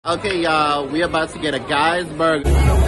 Okay, y'all, we about to get a guy's burger.